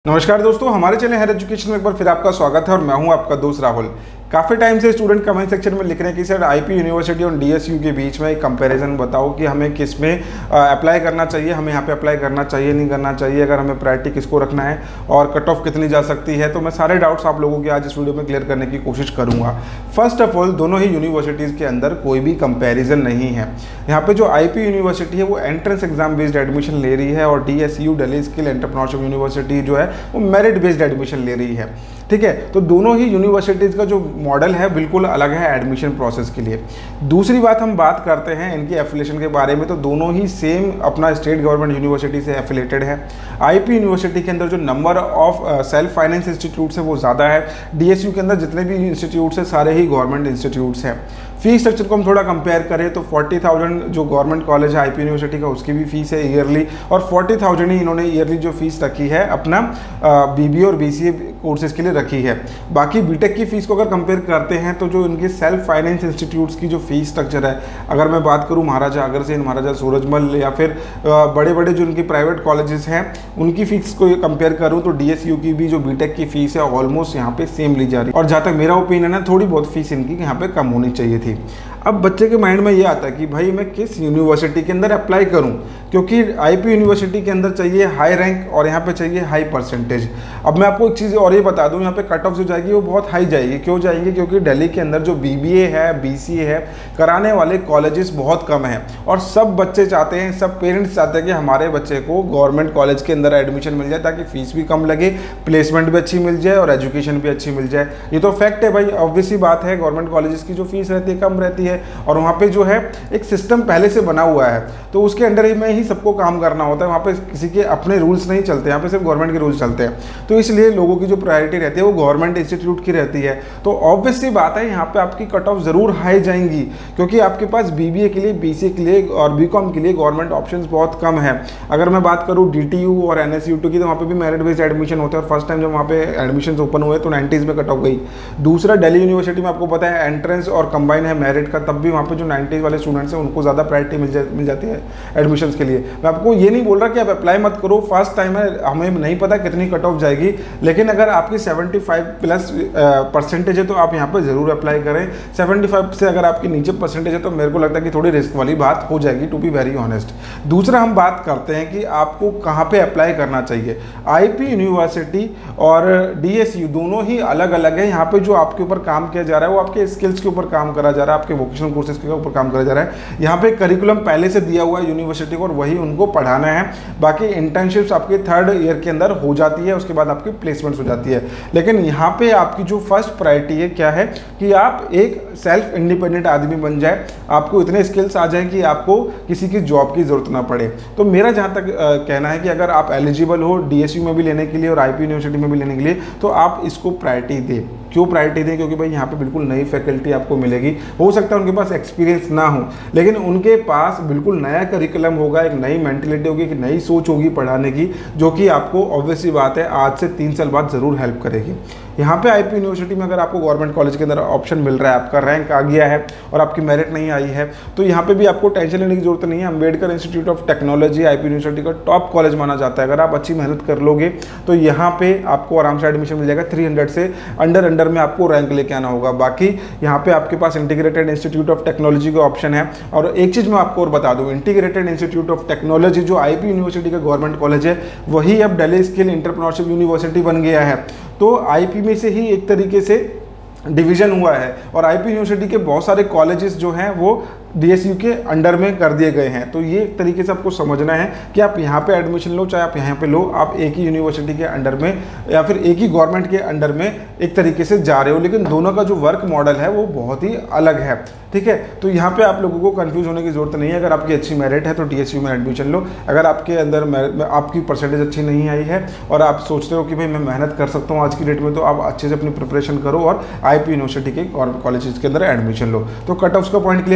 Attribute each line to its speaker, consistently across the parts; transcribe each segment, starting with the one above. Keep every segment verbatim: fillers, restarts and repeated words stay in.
Speaker 1: नमस्कार दोस्तों, हमारे चैनल हायर एजुकेशन में एक बार फिर आपका स्वागत है और मैं हूं आपका दोस्त राहुल। काफ़ी टाइम से स्टूडेंट कमेंट सेक्शन में लिख रहे हैं कि सर आईपी यूनिवर्सिटी और डीएसयू के बीच में एक कंपैरिजन बताओ कि हमें किस में अप्लाई करना चाहिए, हमें यहाँ पे अप्लाई करना चाहिए नहीं करना चाहिए, अगर हमें प्रायोरिटी किसको रखना है और कट ऑफ कितनी जा सकती है। तो मैं सारे डाउट्स आप लोगों के आज इस वीडियो में क्लियर करने की कोशिश करूँगा। फर्स्ट ऑफ ऑल, दोनों ही यूनिवर्सिटीज़ के अंदर कोई भी कंपेरिजन नहीं है। यहाँ पे जो आईपी यूनिवर्सिटी है वो एंट्रेंस एग्जाम बेस्ड एडमिशन ले रही है और DSU Delhi skill entrepreneurship university जो है वो मेरिट बेस्ड एडमिशन ले रही है। ठीक है, तो दोनों ही यूनिवर्सिटीज़ का जो मॉडल है बिल्कुल अलग है एडमिशन प्रोसेस के लिए। दूसरी बात, हम बात करते हैं इनकी एफिलिएशन के बारे में, तो दोनों ही सेम अपना स्टेट गवर्नमेंट यूनिवर्सिटी से एफिलेटेड है। आईपी यूनिवर्सिटी के अंदर जो number of self finance institutes है वो ज़्यादा है। डीएसयू के अंदर जितने भी इंस्टीट्यूट्स हैं सारे ही गवर्नमेंट इंस्टीट्यूट्स हैं। फी स्ट्रक्चर को हम थोड़ा कंपेयर करें तो फोर्टी थाउजेंड जो गवर्नमेंट कॉलेज है आईपी यूनिवर्सिटी का उसकी भी फीस है ईयरली, और फोर्टी थाउजेंड ही इन्होंने ईयरली जो फीस रखी है अपना बीबीए और बीसीए कोर्सेज के लिए रखी है। बाकी बीटेक की फीस को अगर कंपेयर करते हैं तो जो इनके सेल्फ फाइनेंस इंस्टीट्यूट्स की जो फीस स्ट्रक्चर है, अगर मैं बात करूं महाराजा अग्रसेन, महाराजा सूरजमल या फिर बड़े बड़े जो इनकी प्राइवेट कॉलेजेस हैं उनकी फीस को कंपेयर करूं तो डीएसयू की भी जो बीटेक की फीस है ऑलमोस्ट यहाँ पे सेम ली जा रही है। और जहाँ तक मेरा ओपिनियन है थोड़ी बहुत फीस इनकी यहाँ पे कम होनी चाहिए थी। अब बच्चे के माइंड में ये आता है कि भाई मैं किस यूनिवर्सिटी के अंदर अप्लाई करूं, क्योंकि आईपी यूनिवर्सिटी के अंदर चाहिए हाई रैंक और यहाँ पे चाहिए हाई परसेंटेज। अब मैं आपको एक चीज़ और ये बता दूं, यहाँ पे कट ऑफ जो जाएगी वो बहुत हाई जाएगी। क्यों जाएगी? क्योंकि दिल्ली के अंदर जो बीबीए है, बीसीए है कराने वाले कॉलेजेस बहुत कम हैं और सब बच्चे चाहते हैं, सब पेरेंट्स चाहते हैं कि हमारे बच्चे को गवर्नमेंट कॉलेज के अंदर एडमिशन मिल जाए ताकि फीस भी कम लगे, प्लेसमेंट भी अच्छी मिल जाए और एजुकेशन भी अच्छी मिल जाए। ये तो फैक्ट है भाई, ऑब्वियस सी बात है। गवर्नमेंट कॉलेजेस की जो फीस रहती है कम रहती है और वहाँ पे जो है एक सिस्टम पहले से बना हुआ है, तो उसके अंडर में ही सबको काम करना होता है। वहाँ पे किसी के अपने रूल्स नहीं चलते, यहाँ पे सिर्फ गवर्नमेंट के रूल्स चलते हैं। तो इसलिए लोगों की जो प्रायोरिटी रहती है वो गवर्नमेंट इंस्टीट्यूट की रहती है। तो ऑब्वियसली बात है यहाँ पे आपकी कट ऑफ जरूर हाई जाएंगी, क्योंकि आपके पास बीबीए के लिए, बीसीए के लिए और बीकॉम के लिए गवर्नमेंट ऑप्शंस बहुत कम है। अगर मैं बात करूँ डीटीयू और एनएसयूटी की तो वहाँ पे भी मेरिट बेस्ड एडमिशन होता है। फर्स्ट टाइम जब वहाँ पे एडमिशन ओपन हुए तो नाइन्टीज में कट ऑफ गई। दूसरा दिल्ली यूनिवर्सिटी में आपको पता है एंट्रेंस और कंबाइन है मेरिट का, तब भी वहाँ पे जो नाइन्टीज वाले स्टूडेंट्स हैं उनको ज़्यादा प्रायोरिटी मिल जा मिल जाती है एडमिशन्स के लिए। मैं आपको ये नहीं बोल रहा कि आप अप्लाई मत करो, फर्स्ट टाइम है, हमें नहीं पता कितनी कट ऑफ जाएगी, लेकिन अगर आपकी सेवेंटी फाइव प्लस परसेंटेज है तो आप यहाँ पे ज़रूर अप्लाई करें। सेवेंटी फाइव से अगर आपकी नीचे परसेंटेज है तो मेरे को लगता है कि थोड़ी रिस्क वाली बात हो जाएगी, टू बी वेरी ऑनेस्ट। दूसरा, हम बात करते हैं कि आपको कहाँ पे अप्लाई करना चाहिए। आईपी यूनिवर्सिटी और डीएसयू दोनों ही अलग अलग है। यहाँ पे जो आपके ऊपर काम किया जा रहा है वो आपके स्किल्स के ऊपर काम करा जा रहा है, आपके वोकेशनल कोर्सेज के ऊपर काम करा जा रहा है। यहाँ पे करिकुलम पहले से दिया हुआ है यूनिवर्सिटी को और वही उनको पढ़ाना है। बाकी इंटर्नशिप्स आपके थर्ड ईयर के अंदर हो जाती है, उसके बाद आपकी प्लेसमेंट्स हो जाती है। लेकिन यहाँ पे आपकी जो फर्स्ट प्रायोरिटी है क्या है कि आप एक सेल्फ इंडिपेंडेंट आदमी बन जाए, आपको इतने स्किल्स आ जाए कि आपको किसी की जॉब की जरूरत ना पड़े। तो मेरा जहाँ तक आ, कहना है कि अगर आप एलिजिबल हो डीएसयू में भी लेने के लिए और आईपी यूनिवर्सिटी में भी लेने के लिए तो आप इसको प्रायोरिटी दें। क्यों प्रायोरिटी दें? क्योंकि भाई यहाँ पे बिल्कुल नई फैकल्टी आपको मिलेगी। हो सकता है उनके पास एक्सपीरियंस ना हो, लेकिन उनके पास बिल्कुल नया करिकुलम होगा, एक नई मेंटलिटी होगी, एक नई सोच होगी पढ़ाने की, जो कि आपको ऑब्वियसली बात है आज से तीन साल बाद ज़रूर हेल्प करेगी। यहाँ पे आईपी यूनिवर्सिटी में अगर आपको गवर्नमेंट कॉलेज के अंदर ऑप्शन मिल रहा है, आपका रैंक आ गया है और आपकी मेरिट नहीं आई है, तो यहाँ पे भी आपको टेंशन लेने की जरूरत नहीं है। Ambedkar institute of technology IP university का टॉप कॉलेज माना जाता है। अगर आप अच्छी मेहनत कर लोगे तो यहाँ पे आपको आराम से एडमिशन मिल जाएगा। थ्री हंड्रेड से अंडर अंडर में आपको रैंक लेके आना होगा। बाकी यहाँ पे आपके पास इंटीग्रेटेड इंस्टीट्यूट ऑफ टेक्नोलॉजी का ऑप्शन है। और एक चीज़ मैं आपको और बता दूँ, इंटीग्रेटेड इंस्टीट्यूट ऑफ टेक्नोलॉजी जो आईपी यूनिवर्सिटी का गवर्नमेंट कॉलेज है वही अब दिल्ली स्किल एंटरप्रेन्योरशिप यूनिवर्सिटी बन गया है। तो आईपी में से ही एक तरीके से डिवीजन हुआ है और आईपी यूनिवर्सिटी के बहुत सारे कॉलेजेस जो हैं वो डीएसयू के अंडर में कर दिए गए हैं। तो ये एक तरीके से आपको समझना है कि आप यहाँ पे एडमिशन लो चाहे आप यहाँ पे लो, आप एक ही यूनिवर्सिटी के अंडर में या फिर एक ही गवर्नमेंट के अंडर में एक तरीके से जा रहे हो, लेकिन दोनों का जो वर्क मॉडल है वो बहुत ही अलग है। ठीक है, तो यहाँ पे आप लोगों को कंफ्यूज होने की जरूरत नहीं है। अगर आपकी अच्छी मेरिट है तो डीएसयू में एडमिशन लो। अगर आपके अंदर आपकी परसेंटेज अच्छी नहीं आई है और आप सोचते हो कि भाई मैं मेहनत कर सकता हूँ आज की डेट में, तो आप अच्छे से अपनी प्रिपरेशन करो और आईपी यूनिवर्सिटी के कॉलेजेस के अंदर एडमिशन लो। तो कट ऑफ्स का पॉइंट क्लियर हो गया होगा।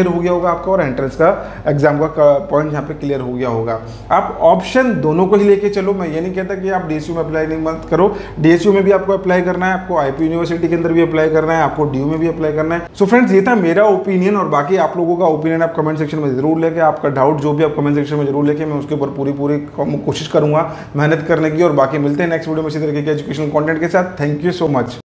Speaker 1: होगा आपका और एंट्रेंस का एग्जाम का पॉइंट यहाँ पे क्लियर हो गया होगा। आप ऑप्शन दोनों को ही लेके चलो, मैं ये नहीं कहता कि आप डीएसयू में अप्लाई नहीं मत करो, डीएसयू में भी आपको अप्लाई करना है, आपको आईपी यूनिवर्सिटी के अंदर भी अप्लाई करना है, आपको डीयू में भी अप्लाई करना है। सो फ्रेंड्स, ये था मेरा ओपिनियन, और बाकी आप लोगों का ओपिनियन आप कमेंट सेक्शन में जरूर लेके, आपका डाउट जो भी आप कमेंट सेक्शन में जरूर लेके, मैं उसके ऊपर पूरी पूरी कोशिश करूंगा मेहनत करने की। और बाकी मिलते हैं नेक्स्ट वीडियो में इसी तरीके के एजुकेशनल कंटेंट के साथ। Thank you so much.